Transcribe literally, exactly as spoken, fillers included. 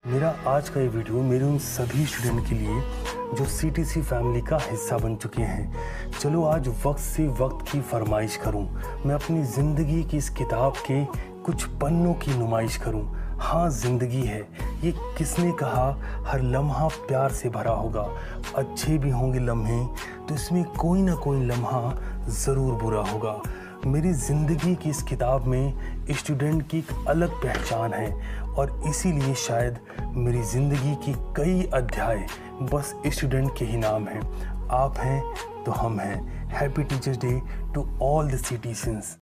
मेरा आज का ये वीडियो मेरे उन सभी स्टूडेंट के लिए जो सीटीसी फैमिली का हिस्सा बन चुके हैं। चलो आज वक्त से वक्त की फरमाइश करूं, मैं अपनी ज़िंदगी की इस किताब के कुछ पन्नों की नुमाइश करूं। हाँ, ज़िंदगी है, ये किसने कहा हर लम्हा प्यार से भरा होगा। अच्छे भी होंगे लम्हे तो इसमें कोई ना कोई लम्हा ज़रूर बुरा होगा। मेरी ज़िंदगी की इस किताब में स्टूडेंट की एक अलग पहचान है और इसीलिए शायद मेरी ज़िंदगी की कई अध्याय बस स्टूडेंट के ही नाम हैं। आप हैं तो हम हैं। Happy teachers day to all the citizens.